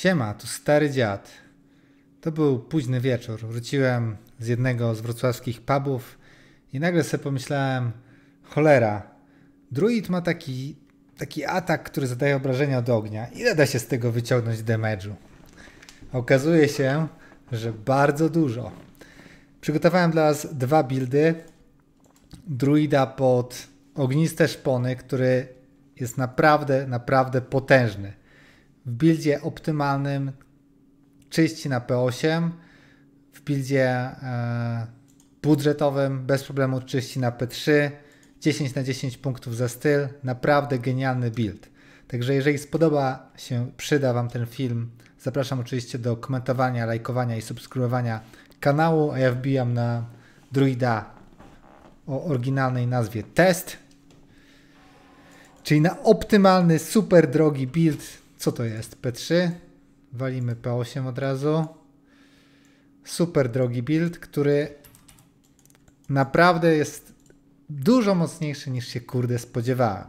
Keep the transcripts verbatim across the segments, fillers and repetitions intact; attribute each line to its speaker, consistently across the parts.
Speaker 1: Siema, tu stary dziad. To był późny wieczór. Wróciłem z jednego z wrocławskich pubów i nagle sobie pomyślałem, cholera, druid ma taki, taki atak, który zadaje obrażenia od ognia. Ile da się z tego wyciągnąć damage'u? Okazuje się, że bardzo dużo. Przygotowałem dla was dwa buildy. Druida pod ogniste szpony, który jest naprawdę, naprawdę potężny. W buildzie optymalnym czyści na P osiem, w buildzie e, budżetowym bez problemu czyści na P trzy, dziesięć na dziesięć punktów za styl, naprawdę genialny build. Także jeżeli spodoba się, przyda wam ten film, zapraszam oczywiście do komentowania, lajkowania i subskrybowania kanału, a ja wbijam na druida o oryginalnej nazwie Test, czyli na optymalny, super drogi build. Co to jest? P trzy. Walimy P osiem od razu. Super drogi build, który naprawdę jest dużo mocniejszy niż się kurde spodziewałem.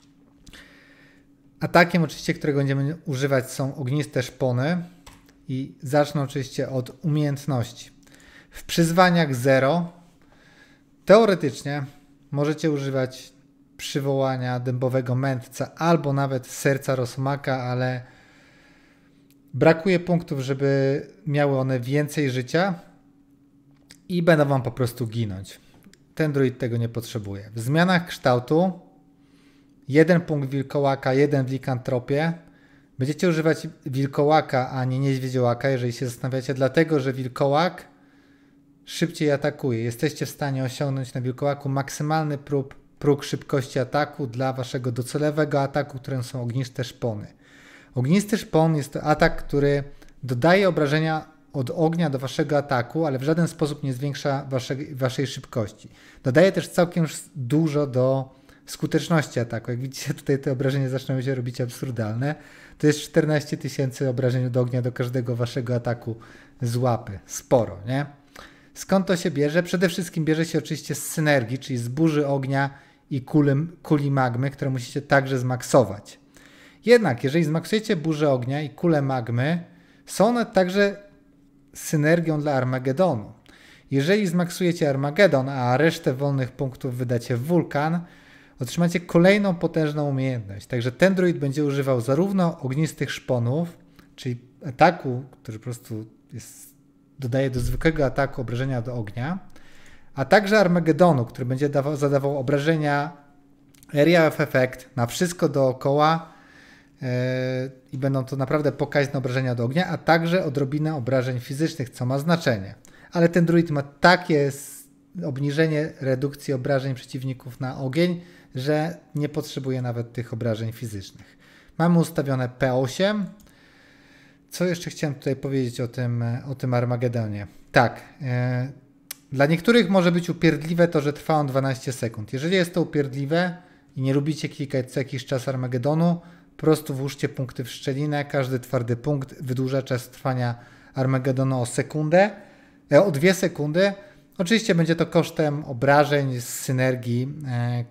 Speaker 1: Atakiem oczywiście, którego będziemy używać, są ogniste szpony i zacznę oczywiście od umiejętności. W przyzwaniach zero teoretycznie możecie używać przywołania dębowego mędrca albo nawet serca Rosomaka, ale brakuje punktów, żeby miały one więcej życia i będą wam po prostu ginąć. Ten druid tego nie potrzebuje. W zmianach kształtu jeden punkt wilkołaka, jeden w likantropie. Będziecie używać wilkołaka, a nie niedźwiedziołaka, jeżeli się zastanawiacie, dlatego że wilkołak szybciej atakuje. Jesteście w stanie osiągnąć na wilkołaku maksymalny próg, próg szybkości ataku dla waszego docelowego ataku, którym są ogniste szpony. Ognisty szpon jest to atak, który dodaje obrażenia od ognia do waszego ataku, ale w żaden sposób nie zwiększa waszej, waszej szybkości. Dodaje też całkiem dużo do skuteczności ataku. Jak widzicie, tutaj te obrażenia zaczynają się robić absurdalne. To jest czternaście tysięcy obrażeń od ognia do każdego waszego ataku z łapy. Sporo, nie? Skąd to się bierze? Przede wszystkim bierze się oczywiście z synergii, czyli z burzy ognia i kuli, kuli magmy, które musicie także zmaksować. Jednak jeżeli zmaksujecie burzę ognia i kulę magmy, są one także synergią dla Armagedonu. Jeżeli zmaksujecie Armagedon, a resztę wolnych punktów wydacie w wulkan, otrzymacie kolejną potężną umiejętność. Także ten druid będzie używał zarówno ognistych szponów, czyli ataku, który po prostu jest, dodaje do zwykłego ataku obrażenia do ognia, a także Armagedonu, który będzie dawał, zadawał obrażenia Area of Effect na wszystko dookoła yy, i będą to naprawdę pokaźne obrażenia do ognia, a także odrobinę obrażeń fizycznych, co ma znaczenie. Ale ten druid ma takie obniżenie redukcji obrażeń przeciwników na ogień, że nie potrzebuje nawet tych obrażeń fizycznych. Mamy ustawione P osiem. Co jeszcze chciałem tutaj powiedzieć o tym, o tym Armagedonie? Tak, yy, dla niektórych może być upierdliwe to, że trwa on dwanaście sekund. Jeżeli jest to upierdliwe i nie lubicie klikać co jakiś czas Armagedonu, po prostu włóżcie punkty w szczelinę. Każdy twardy punkt wydłuża czas trwania Armagedonu o sekundę, e, o dwie sekundy. Oczywiście będzie to kosztem obrażeń z synergii, e,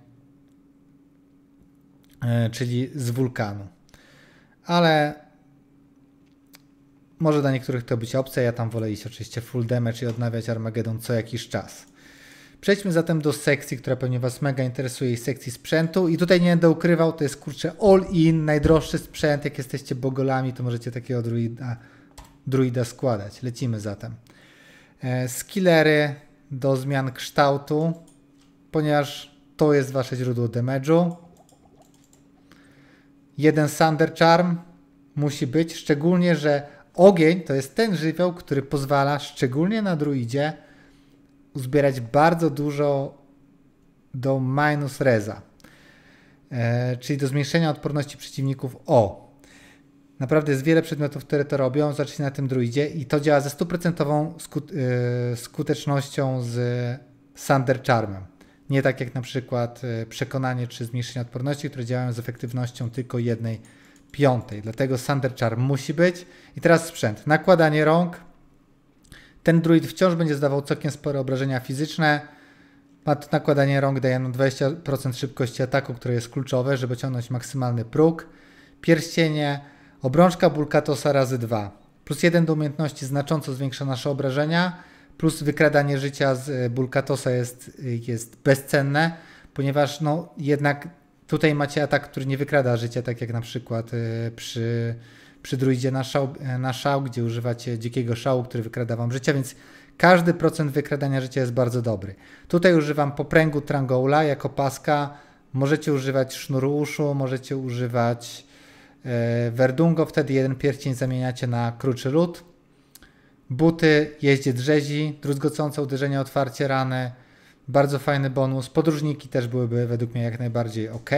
Speaker 1: e, czyli z wulkanu. Ale może dla niektórych to być opcja, ja tam wolę iść oczywiście full damage i odnawiać Armagedon co jakiś czas. Przejdźmy zatem do sekcji, która pewnie was mega interesuje, i sekcji sprzętu. I tutaj nie będę ukrywał, to jest kurczę all in, najdroższy sprzęt. Jak jesteście bogolami, to możecie takiego druida, druida składać. Lecimy zatem. E, skillery do zmian kształtu, ponieważ to jest wasze źródło damage'u. Jeden Thunder Charm musi być, szczególnie, że ogień to jest ten żywioł, który pozwala, szczególnie na druidzie, uzbierać bardzo dużo do minus reza, e, czyli do zmniejszenia odporności przeciwników o. Naprawdę jest wiele przedmiotów, które to robią, zacznijcie na tym druidzie i to działa ze stuprocentową skut, e, skutecznością z Thunder Charmem. Nie tak jak na przykład e, przekonanie czy zmniejszenie odporności, które działają z efektywnością tylko jednej piątej. Dlatego Thunder Charm musi być. I teraz sprzęt. Nakładanie rąk. Ten druid wciąż będzie zdawał całkiem spore obrażenia fizyczne. Nakładanie rąk daje nam dwadzieścia procent szybkości ataku, które jest kluczowe, żeby osiągnąć maksymalny próg. Pierścienie Obrączka Bulkatosa razy dwa. Plus jeden do umiejętności znacząco zwiększa nasze obrażenia, plus wykradanie życia z Bulkatosa jest, jest bezcenne, ponieważ no jednak tutaj macie atak, który nie wykrada życia, tak jak na przykład przy, przy druidzie na szał, na szał, gdzie używacie dzikiego szału, który wykrada wam życia, więc każdy procent wykradania życia jest bardzo dobry. Tutaj używam popręgu Trangoula jako paska. Możecie używać sznuru uszu, możecie używać e, Verdungo, wtedy jeden pierścień zamieniacie na kruczy lód. Buty, jeździec rzezi, druzgocące uderzenie, otwarcie rany. Bardzo fajny bonus. Podróżniki też byłyby według mnie jak najbardziej ok.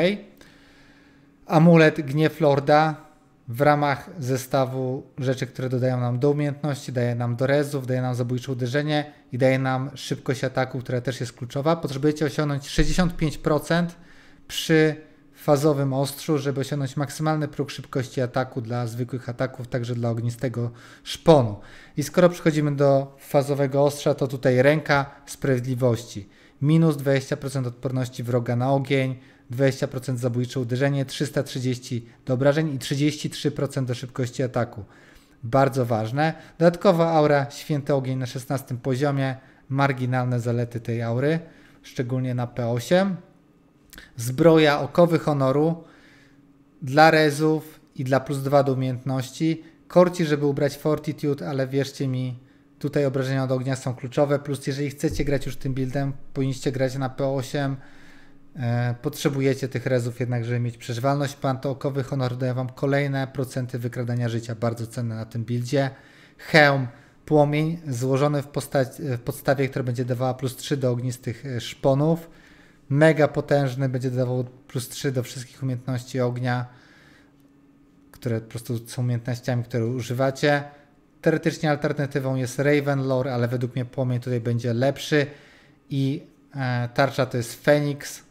Speaker 1: Amulet Gniew Lorda w ramach zestawu rzeczy, które dodają nam do umiejętności, daje nam do rezów, daje nam zabójcze uderzenie i daje nam szybkość ataku, która też jest kluczowa. Potrzebujecie osiągnąć sześćdziesiąt pięć procent przy fazowym ostrzu, żeby osiągnąć maksymalny próg szybkości ataku dla zwykłych ataków, także dla ognistego szponu. I skoro przechodzimy do fazowego ostrza, to tutaj ręka sprawiedliwości. Minus dwadzieścia procent odporności wroga na ogień, dwadzieścia procent zabójcze uderzenie, trzysta trzydzieści do obrażeń i trzydzieści trzy procent do szybkości ataku. Bardzo ważne. Dodatkowo aura Święty Ogień na szesnastym poziomie. Marginalne zalety tej aury, szczególnie na P osiem. Zbroja Okowy Honoru dla rezów i dla plus dwa do umiejętności. Korci, żeby ubrać Fortitude, ale wierzcie mi, tutaj obrażenia od ognia są kluczowe. Plus jeżeli chcecie grać już tym buildem, powinniście grać na P osiem. E, potrzebujecie tych rezów jednak, żeby mieć przeżywalność. Panto Okowy Honor daje wam kolejne procenty wykradania życia, bardzo cenne na tym buildzie. Hełm Płomień złożony w, w podstawie, która będzie dawała plus trzy do ognistych szponów. Mega potężny, będzie dodawał plus trzy do wszystkich umiejętności ognia, które po prostu są umiejętnościami, które używacie. Teoretycznie alternatywą jest Ravenlore, ale według mnie Płomień tutaj będzie lepszy. I e, tarcza to jest Feniks.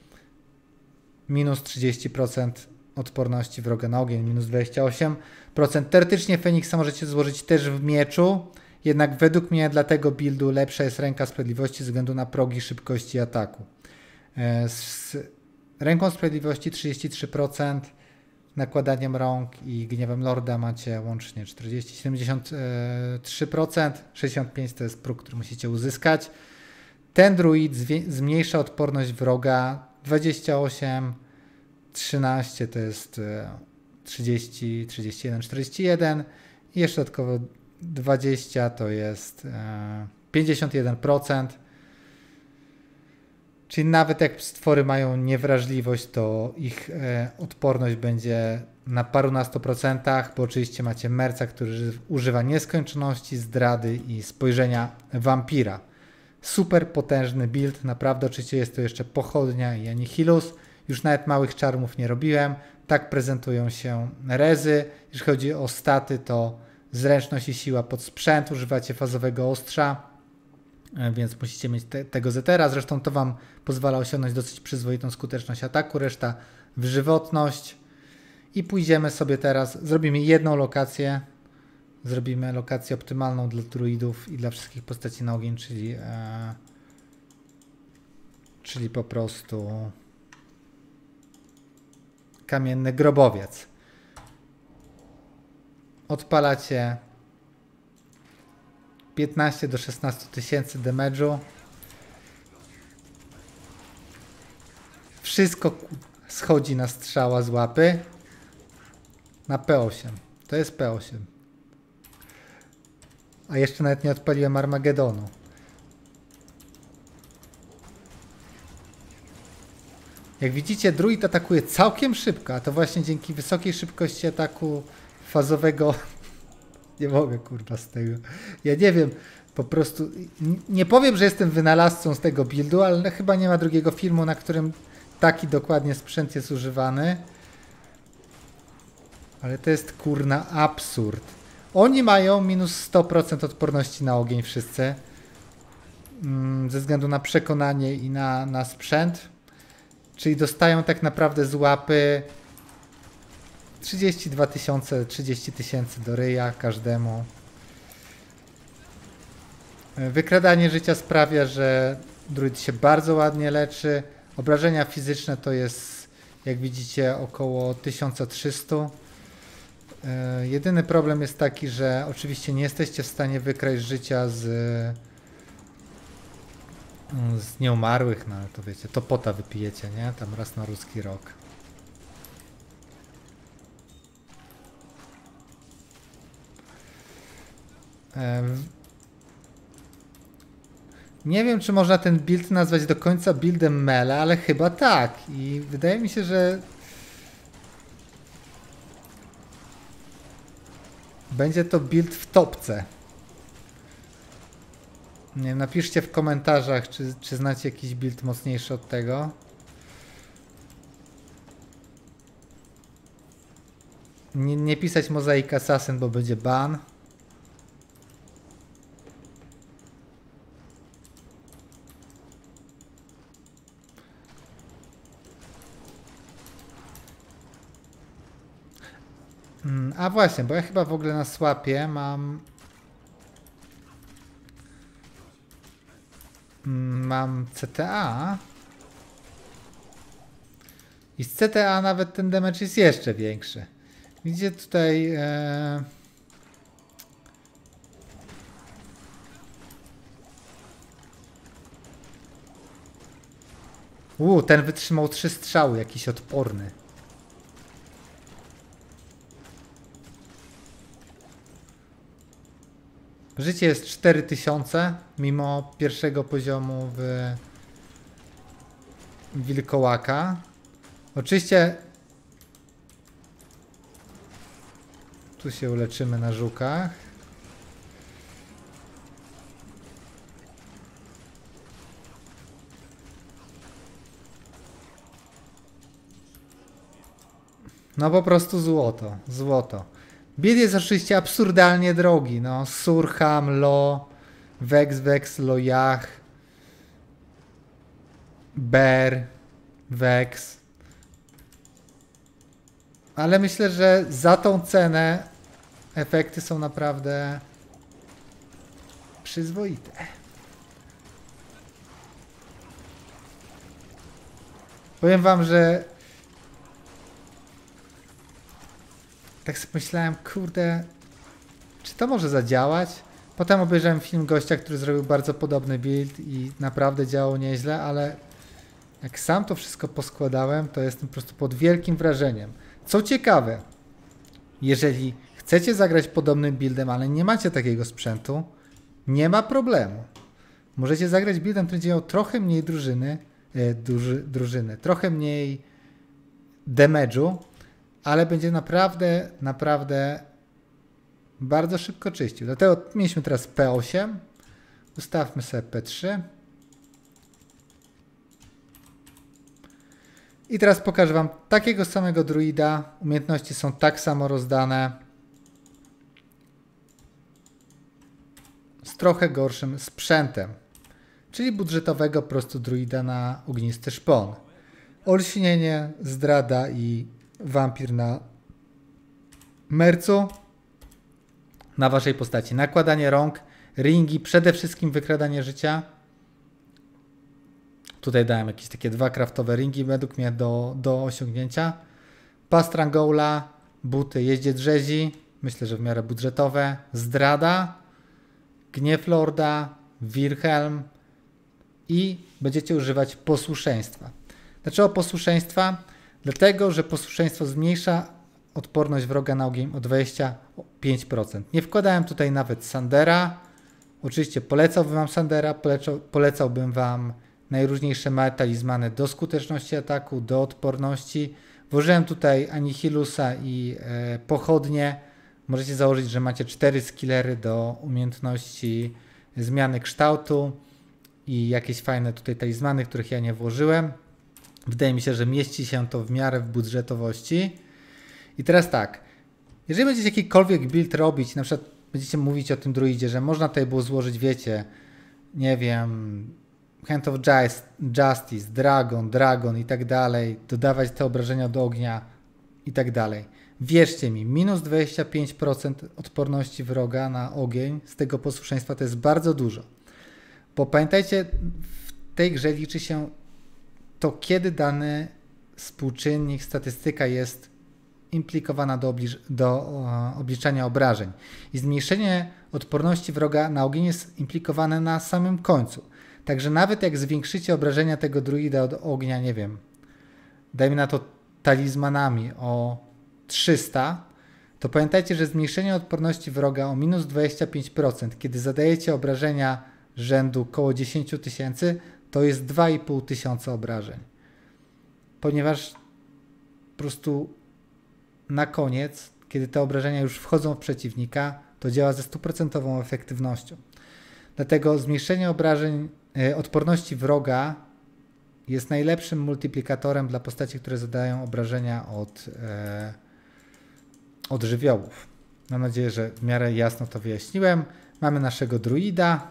Speaker 1: Minus trzydzieści procent odporności wroga na ogień, minus dwadzieścia osiem procent. Teoretycznie Feniksa możecie złożyć też w mieczu, jednak według mnie dla tego buildu lepsza jest ręka sprawiedliwości ze względu na progi szybkości ataku. Z ręką sprawiedliwości trzydzieści trzy procent, nakładaniem rąk i gniewem Lorda macie łącznie czterdzieści, siedemdziesiąt trzy procent, sześćdziesiąt pięć procent to jest próg, który musicie uzyskać. Ten druid zmniejsza odporność wroga dwadzieścia osiem, trzynaście to jest trzydzieści, trzydzieści jeden, czterdzieści jeden i jeszcze dodatkowo dwadzieścia to jest pięćdziesiąt jeden procent. Czyli nawet jak stwory mają niewrażliwość, to ich e, odporność będzie na parunastu procentach, bo oczywiście macie merca, który używa nieskończoności, zdrady i spojrzenia wampira. Super potężny build, naprawdę. Oczywiście jest to jeszcze pochodnia i Anihilus. Już nawet małych czarmów nie robiłem. Tak prezentują się rezy. Jeśli chodzi o staty, to zręczność i siła pod sprzęt. Używacie fazowego ostrza, więc musicie mieć te, tego zetera. Zresztą to wam pozwala osiągnąć dosyć przyzwoitą skuteczność ataku, reszta w żywotność. I pójdziemy sobie teraz, zrobimy jedną lokację, zrobimy lokację optymalną dla druidów i dla wszystkich postaci na ogień, czyli, e, czyli po prostu kamienny grobowiec. Odpalacie piętnaście do szesnastu tysięcy damage'u. Wszystko schodzi na strzała z łapy. Na P osiem. To jest P osiem. A jeszcze nawet nie odpaliłem Armagedonu. Jak widzicie, druid atakuje całkiem szybko, a to właśnie dzięki wysokiej szybkości ataku fazowego. Nie mogę, kurwa, z tego. Ja nie wiem, po prostu nie powiem, że jestem wynalazcą z tego buildu, ale chyba nie ma drugiego filmu, na którym taki dokładnie sprzęt jest używany. Ale to jest, kurna, absurd. Oni mają minus sto procent odporności na ogień wszyscy. Ze względu na przekonanie i na, na sprzęt. Czyli dostają tak naprawdę z łapy trzydzieści dwa tysiące, trzydzieści tysięcy do ryja każdemu. Wykradanie życia sprawia, że druid się bardzo ładnie leczy. Obrażenia fizyczne to jest, jak widzicie, około tysiąc trzysta. Yy, jedyny problem jest taki, że oczywiście nie jesteście w stanie wykraść życia z, z nieumarłych, no ale to wiecie, to pota wypijecie, nie? Tam raz na ruski rok. Yy, nie wiem, czy można ten build nazwać do końca buildem melee, ale chyba tak. I wydaje mi się, że będzie to build w topce. Nie wiem, napiszcie w komentarzach, czy, czy znacie jakiś build mocniejszy od tego. Nie, nie pisać Mosaic Assassin, bo będzie ban. A właśnie, bo ja chyba w ogóle na swapie mam mam C T A i z C T A nawet ten damage jest jeszcze większy. Widzicie tutaj e... Uuu, ten wytrzymał trzy strzały, jakiś odporny. Życie jest cztery tysiące, mimo pierwszego poziomu w wilkołaka. Oczywiście tu się uleczymy na żukach. No po prostu złoto, złoto. Build jest oczywiście absurdalnie drogi, no. Surham, Lo, Vex, Vex, Loyach, Bear, Vex. Ale myślę, że za tą cenę efekty są naprawdę przyzwoite. Powiem wam, że tak sobie myślałem, kurde, czy to może zadziałać? Potem obejrzałem film gościa, który zrobił bardzo podobny build i naprawdę działał nieźle, ale jak sam to wszystko poskładałem, to jestem po prostu pod wielkim wrażeniem. Co ciekawe, jeżeli chcecie zagrać podobnym buildem, ale nie macie takiego sprzętu, nie ma problemu. Możecie zagrać buildem, który będzie miał trochę mniej drużyny, e, druży, drużyny, trochę mniej damage'u, ale będzie naprawdę, naprawdę bardzo szybko czyścił. Dlatego mieliśmy teraz P osiem. Ustawmy sobie P trzy. I teraz pokażę wam takiego samego druida. Umiejętności są tak samo rozdane. Z trochę gorszym sprzętem. Czyli budżetowego po prostu druida na ognisty szpon. Olśnienie, zdrada i wampir na mercu. Na waszej postaci. Nakładanie rąk, ringi, przede wszystkim wykradanie życia. Tutaj dałem jakieś takie dwa craftowe ringi według mnie do, do osiągnięcia. Pas Strangola, buty jeździec rzezi. Myślę, że w miarę budżetowe. Zdrada, gniew lorda, Wilhelm i będziecie używać posłuszeństwa. Dlaczego posłuszeństwa? Dlatego, że posłuszeństwo zmniejsza odporność wroga na ogień o dwadzieścia pięć procent. Nie wkładałem tutaj nawet Sandera. Oczywiście polecałbym wam Sandera, polecał, polecałbym wam najróżniejsze małe talizmany do skuteczności ataku, do odporności. Włożyłem tutaj Anihilusa i e, pochodnie. Możecie założyć, że macie cztery skillery do umiejętności zmiany kształtu i jakieś fajne tutaj talizmany, których ja nie włożyłem. Wydaje mi się, że mieści się to w miarę w budżetowości. I teraz tak, jeżeli będziecie jakikolwiek build robić, na przykład będziecie mówić o tym druidzie, że można tutaj było złożyć, wiecie, nie wiem, Hand of Justice, Dragon, Dragon i tak dalej, dodawać te obrażenia do ognia i tak dalej. Wierzcie mi, minus dwadzieścia pięć procent odporności wroga na ogień z tego posłuszeństwa to jest bardzo dużo. Bo pamiętajcie, w tej grze liczy się to, kiedy dany współczynnik, statystyka jest implikowana do, obli do o, obliczania obrażeń. I zmniejszenie odporności wroga na ogień jest implikowane na samym końcu. Także nawet jak zwiększycie obrażenia tego druida od ognia, nie wiem, dajmy na to talizmanami o trzysta, to pamiętajcie, że zmniejszenie odporności wroga o minus dwadzieścia pięć procent, kiedy zadajecie obrażenia rzędu koło dziesięć tysięcy, to jest dwa i pół tysiąca obrażeń. Ponieważ po prostu na koniec, kiedy te obrażenia już wchodzą w przeciwnika, to działa ze stuprocentową efektywnością. Dlatego zmniejszenie obrażeń, e, odporności wroga jest najlepszym multiplikatorem dla postaci, które zadają obrażenia od, e, od żywiołów. Mam nadzieję, że w miarę jasno to wyjaśniłem. Mamy naszego druida.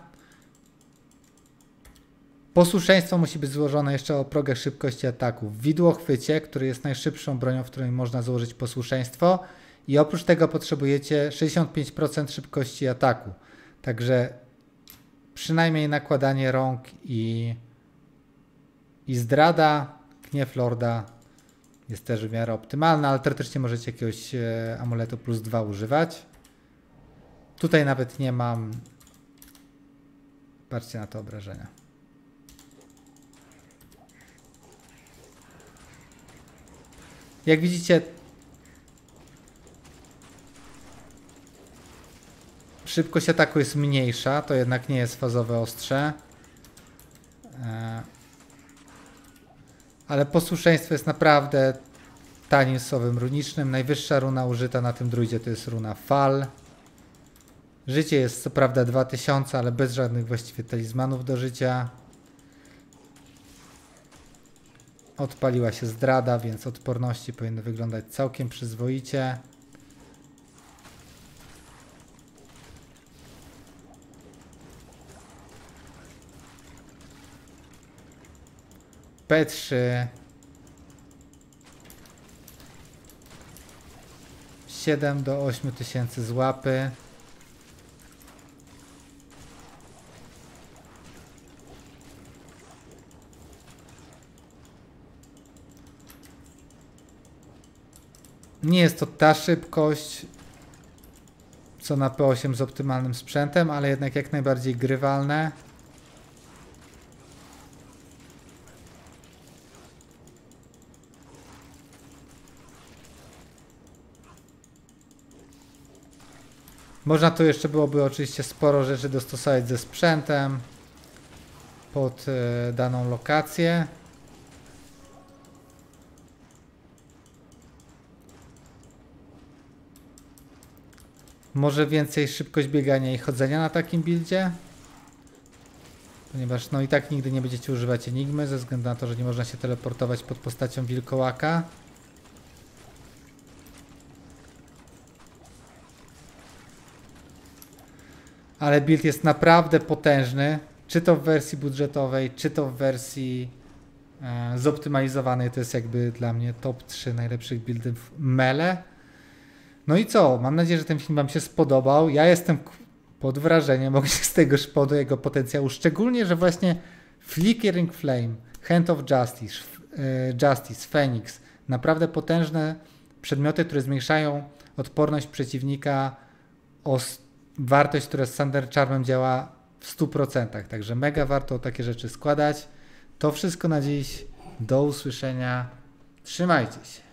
Speaker 1: Posłuszeństwo musi być złożone jeszcze o progach szybkości ataku. W widłochwycie, który jest najszybszą bronią, w której można złożyć posłuszeństwo. I oprócz tego potrzebujecie sześćdziesiąt pięć procent szybkości ataku. Także przynajmniej nakładanie rąk i, i zdrada, gniew lorda jest też w miarę optymalna, ale teoretycznie możecie jakiegoś e, amuletu plus dwa używać. Tutaj nawet nie mam. Patrzcie na te obrażenia. Jak widzicie, szybkość ataku jest mniejsza, to jednak nie jest fazowe ostrze. Ale posłuszeństwo jest naprawdę tanim słowem runicznym. Najwyższa runa użyta na tym druidzie to jest runa Fal. Życie jest co prawda dwa tysiące, ale bez żadnych właściwie talizmanów do życia. Odpaliła się zdrada, więc odporności powinny wyglądać całkiem przyzwoicie. P trzy. siedem do ośmiu tysięcy z łapy. Nie jest to ta szybkość, co na P osiem z optymalnym sprzętem, ale jednak jak najbardziej grywalne. Można tu jeszcze byłoby oczywiście sporo rzeczy dostosować ze sprzętem pod y, daną lokację. Może więcej szybkość biegania i chodzenia na takim buildzie, ponieważ no i tak nigdy nie będziecie używać Enigmy ze względu na to, że nie można się teleportować pod postacią wilkołaka. Ale build jest naprawdę potężny, czy to w wersji budżetowej, czy to w wersji e, zoptymalizowanej. To jest jakby dla mnie top trzy najlepszych buildów melee. No i co? Mam nadzieję, że ten film wam się spodobał. Ja jestem pod wrażeniem z tego szpodu, jego potencjału. Szczególnie, że właśnie Flickering Flame, Hand of Justice, Justice, Phoenix, naprawdę potężne przedmioty, które zmniejszają odporność przeciwnika o wartość, która z Thunder Charmem działa w stu procentach. Także mega warto takie rzeczy składać. To wszystko na dziś. Do usłyszenia. Trzymajcie się.